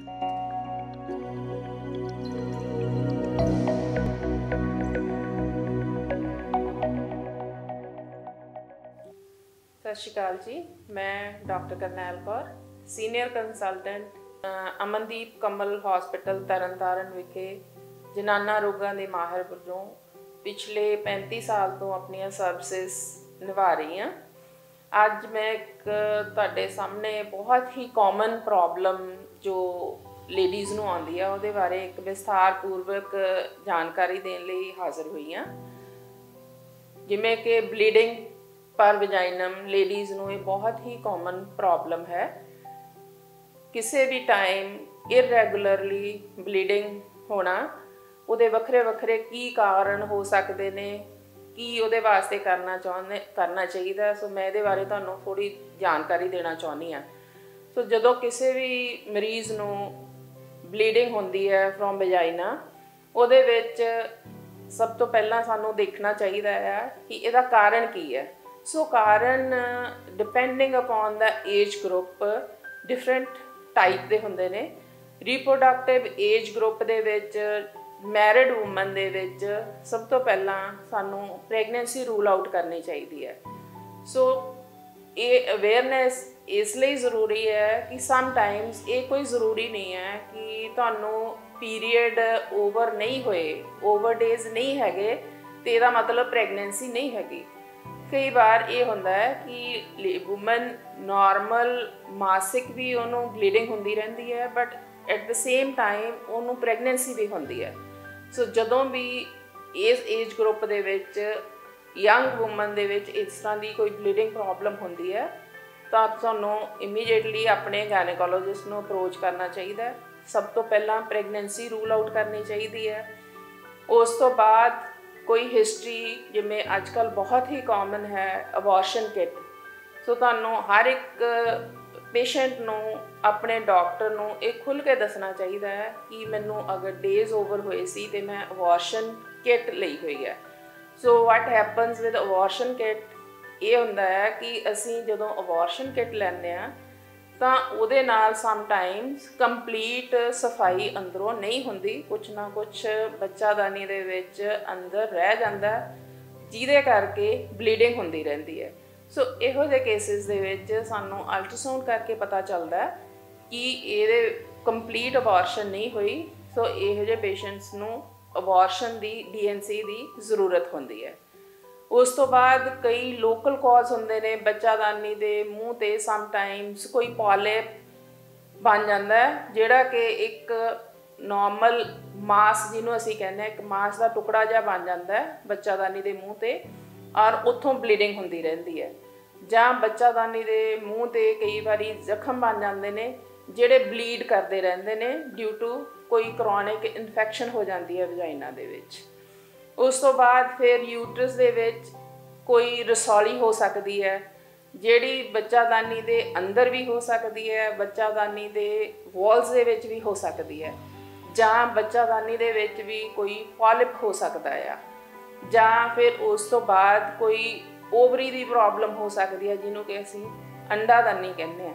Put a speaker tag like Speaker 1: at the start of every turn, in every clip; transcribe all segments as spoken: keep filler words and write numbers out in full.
Speaker 1: सत श्री अकाल जी। मैं doctor Karnail Kaur, senior consultant Amandeep Kamal hospital Tarn Taran विखे जनाना रोगों के माहिर वजों पिछले पैंती साल तो अपनियां सर्विसिज निभा रही हाँ। अज मैं एक तुहाडे सामने बहुत ही कॉमन प्रॉब्लम जो लेडीज़ नूं आउंदी है उहदे बारे एक विस्तारपूर्वक जानकारी देने लई हाज़र हुई हाँ। जिमें कि ब्लीडिंग पर वजाइनम लेडीज़ नूं ये बहुत ही कॉमन प्रॉब्लम है। किसी भी टाइम इररेगुलरली ब्लीडिंग होना, उहदे वखरे वखरे की कारण हो सकते ने, की उहदे वास्ते करना चाहुंदे करना चाहिए। सो मैं इहदे बारे तुहानूं थोड़ी जानकारी देना चाहुंदी हाँ। सो जदों किसी भी मरीज़ नूं ब्लीडिंग होंदी है फ्रॉम वजाइना, उहदे विच सब तो पहला सानू देखना चाहिए है कि इहदा कारण की है। सो कारण depending upon the age group different type के होंदे ने। रिप्रोडक्टिव एज ग्रुप दे विच मैरिड वूमन दे विच सब तो पहला सानू प्रैगनेंसी रूल आउट करनी चाहिए है। सो ये अवेयरनैस इसलिए ज़रूरी है कि समटाइम्स ये कोई ज़रूरी नहीं है कि तुहानू पीरीयड ओवर नहीं होए, ओवर डेज नहीं हैगे तो इसका मतलब प्रैगनेंसी नहीं हैगी। कई बार ये होंदा है कि वूमन नॉर्मल मासिक भी उन्होंने ब्लीडिंग होंदी रहती है, but at the same time उन्होंने प्रैगनेंसी भी होंदी है। सो जदों भी इस एज ग्रुप दे विच यंग वूमन दे विच इस तरह की कोई ब्लीडिंग प्रॉब्लम होंदी है तो तुहानूं इमीडिएटली अपने गायनेकोलॉजिस्ट नूं अप्रोच करना चाहिए। सब तो पहला प्रैगनेंसी रूल आउट करनी चाहिए है। उस तो बाद कोई हिस्टरी जिमें अजकल बहुत ही कॉमन है अबॉर्शन किट। सो तुहानूं हर एक पेशेंट नूं अपने डॉक्टर नूं एक खुल के दसना चाहिए है कि मैनूं अगर डेज ओवर होए सी ते मैं अबॉर्शन किट लई हुई है। So what happens with abortion kit ये हुंदा है कि असीं जदों अबॉर्शन किट लैंदे आ ਤਾਂ ਉਹਦੇ ਨਾਲ ਸਮਟਾਈਮਸ ਕੰਪਲੀਟ ਸਫਾਈ ਅੰਦਰੋਂ नहीं ਹੁੰਦੀ, ਕੁਛ ਨਾ ਕੁਛ ਬੱਚਾਦਾਨੀ ਦੇ ਵਿੱਚ ਅੰਦਰ ਰਹਿ ਜਾਂਦਾ ਜਿਹਦੇ ਕਰਕੇ ਬਲੀਡਿੰਗ ਹੁੰਦੀ ਰਹਿੰਦੀ ਹੈ। ਸੋ ਇਹੋ ਜਿਹੇ ਕੇਸਿਸ ਦੇ ਵਿੱਚ ਸਾਨੂੰ ਅਲਟਰਾਸਾਊਂਡ ਕਰਕੇ ਪਤਾ ਚੱਲਦਾ ਕਿ ਇਹਦੇ ਕੰਪਲੀਟ ਅਬੋਰਸ਼ਨ ਨਹੀਂ ਹੋਈ। ਸੋ ਇਹੋ ਜਿਹੇ ਪੇਸ਼ੈਂਟਸ ਨੂੰ ਅਬੋਰਸ਼ਨ ਦੀ ਡੀ ਐਨ ਸੀ ਦੀ ਜ਼ਰੂਰਤ ਹੁੰਦੀ ਹੈ। उस तो बाद कई लोकल कॉज होंदे ने, बच्चादानी दे मूँह ते समटाइम्स कोई पॉलिप बन जाता है जिहड़ा कि एक नॉर्मल मास जिन्हों असीं कहने एक मास का टुकड़ा जिहा बन जाता है बच्चादानी दे मूँह ते और उत्थों ब्लीडिंग होंदी रहंदी है। जां बच्चादानी दे मूँह ते कई बारी जख्म बन जाते हैं जिहड़े ब्लीड करते रहंदे ने ड्यू टू कोई क्रॉनिक इन्फैक्शन हो जाती है वजाइना दे विच। उस तो बाद फिर यूट्रस दे विच कोई रसौली हो सकती है जिहड़ी बच्चादानी दे अंदर भी हो सकती है, बच्चादानी दे वॉल्स दे विच भी हो सकती है, जां बच्चादानी दे विच भी कोई पॉलिप हो सकता है, जां फिर उस तो बाद कोई ओवरी की प्रॉब्लम हो सकती है जिन्हों कि असीं अंडादानी कहने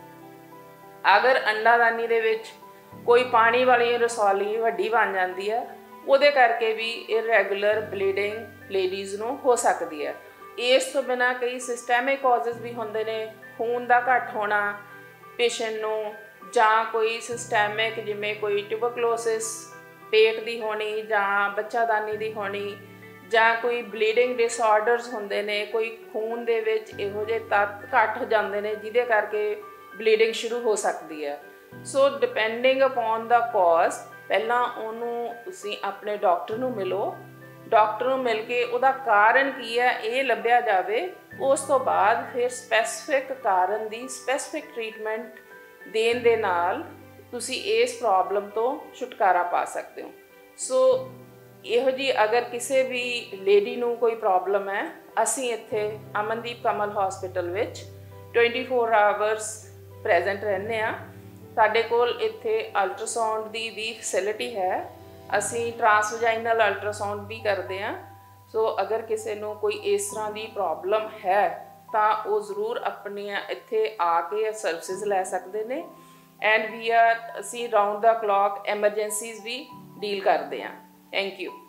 Speaker 1: हैं। अगर अंडादानी दे विच कोई पानी वाली रसौली वड्डी बन जाती है ਉਹਦੇ ਕਰਕੇ भी इररेगुलर ब्लीडिंग लेडीज़ ਨੂੰ हो सकती है। इस तो बिना कई सिस्टैमिक कॉजेज़ भी होंदे ने, खून का घट होना पेशेंट ਨੂੰ, ਜਾਂ कोई सिस्टैमिक जिमें कोई ट्यूबरकुलोसिस पेट की होनी ਜਾਂ बच्चादानी की होनी, ਜਾਂ कोई ब्लीडिंग डिसऑर्डर्स होंदे ने, कोई खून दे विच इहो ਜਿਹੇ तत्त घट हो जाते हैं जिहदे करके ब्लीडिंग शुरू हो सकती है। So depending upon the cause पहला उन्होंने तुसीं अपने डॉक्टर नूं मिलो, डॉक्टर नूं मिल के उहदा कारण की है ये लभ्या जाए। उस तो बाद फिर स्पैसिफिक कारण की स्पैसिफिक ट्रीटमेंट देण दे नाल तुसीं इस प्रॉब्लम तो छुटकारा पा सकते हो। सो इहो जी अगर किसी भी लेडी नूं कोई प्रॉब्लम है, असीं इत्थे अमनदीप कमल हॉस्पिटल विच ट्वेंटी फोर आवर्स प्रेजेंट रहने आ। साडे कोल इत्थे अल्ट्रासाउंड की भी फैसिलिटी है, असी ट्रांसवजाइनल अल्ट्रासाउंड भी करते हैं। सो अगर किसी को कोई इस तरह की प्रॉब्लम है तो वो जरूर अपनी इत्थे आके सर्विसिज लै सकते हैं। ਐਂਡ ਵੀ ਆਰ ਅਸੀਂ ਰਾਉਂਡ ਦਾ ਕਲੌਕ ਐਮਰਜੈਂਸੀਜ਼ ਵੀ ਡੀਲ ਕਰਦੇ ਹਾਂ। Thank you.